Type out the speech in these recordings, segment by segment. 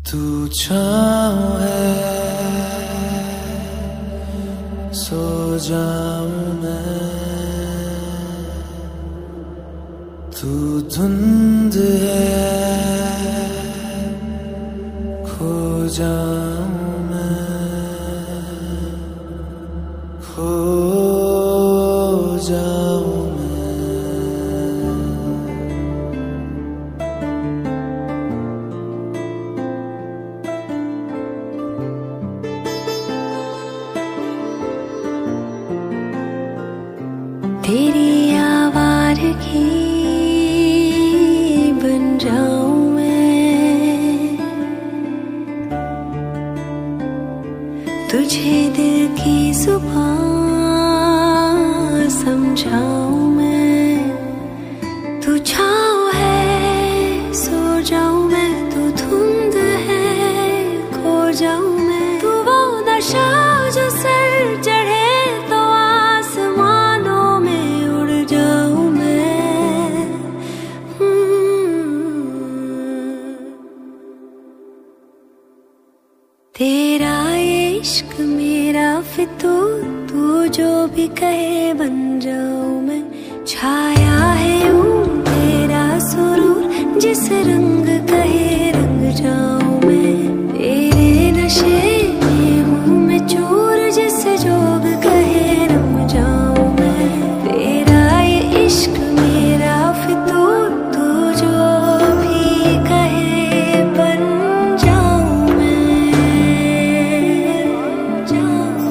तू छाँव है, सो जाऊं मैं। तू धुंध है, खो जाऊं मैं, खो जाऊं मैं। तेरी आवारगी बन जाऊं मैं, तुझे दिल की जुबान समझाऊं मैं। तू छाँव है, सो जाऊं मैं, तू धुंध है, खो जाऊं मैं। तू वो नशा जो सर चढ़े तो आसमानों में उड़ जाऊं मैं। तेरा इश्क मेरा फितूर, तू जो भी कहे बन जाऊं मैं। छाया है यूं तेरा सुरूर, जिस रंग कहे रंग जाऊं मैं। तेरे नशे में हूँ मैं चूर, जिस जोग कहे रम जाऊं मैं। तेरा ये इश्क मेरा फितूर, तू जो भी कहे बन जाऊं मैं, जाऊं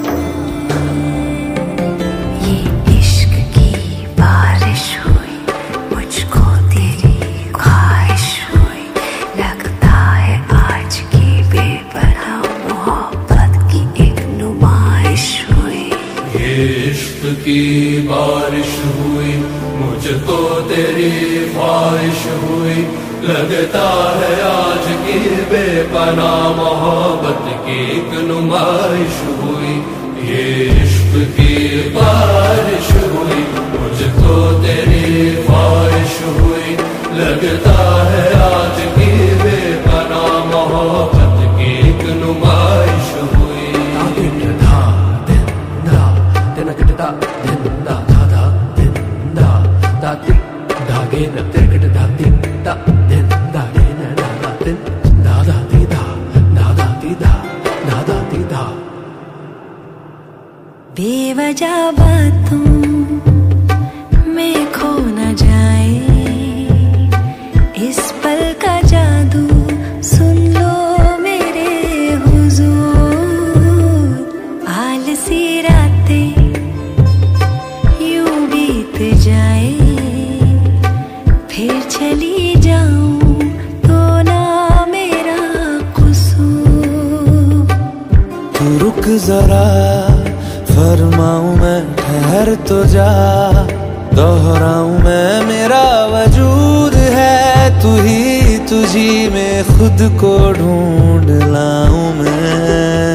मैं। ये इश्क की बारिश हुई, मुझको तेरी ख्वाहिश हुई। लगता है आज की बेपनाह मोहब्बत की एक नुमाइश हुई। ये इश्क की बारिश हुई, मुझको तेरी ख्वाहिश हुई। लगता है आज की बेपनाह मोहब्बत की एक नुमाइश हुई। ये इश्क की बारिश हुई, मुझको तेरी ख्वाहिश हुई। लगता है आज की बेपनाह मोहब्बत की एक नुमाइश हुई। बेवजह बातों में खो न जाए, इस पल का जादू सुन लो मेरे हुजूर। आलसी रातें यूं बीत जाए, फिर चली जाऊं तो ना मेरा कसूर। तू रुक जरा, फरमाऊं मैं, ठहर तो जा। दोहराऊं मैं, मेरा वजूद है तू ही, तुझी में खुद को ढूंढ लाऊं मैं।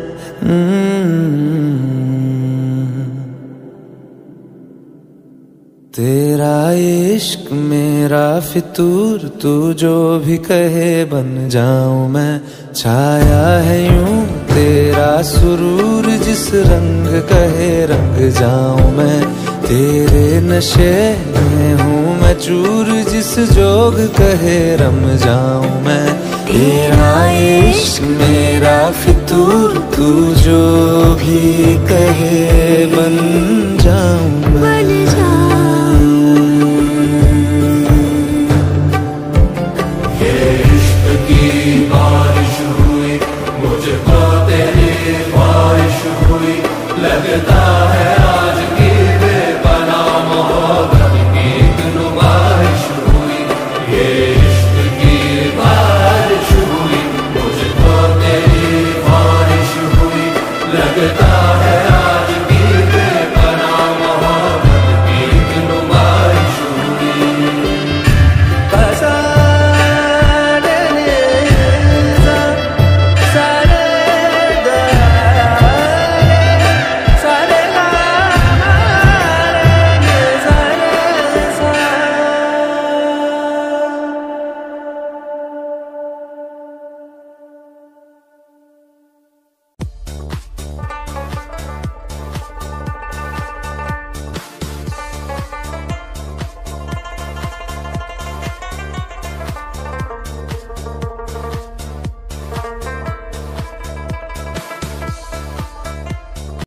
तेरा इश्क मेरा फितूर, तू जो भी कहे बन जाऊं मैं। छाया है यूं तेरा सुरूर, जिस रंग कहे रंग जाऊं मैं। तेरे नशे में हूँ मैं चूर, जिस जोग कहे रम जाऊं मैं। तेरा इश्क मेरा फितूर, तू जो भी कहे बन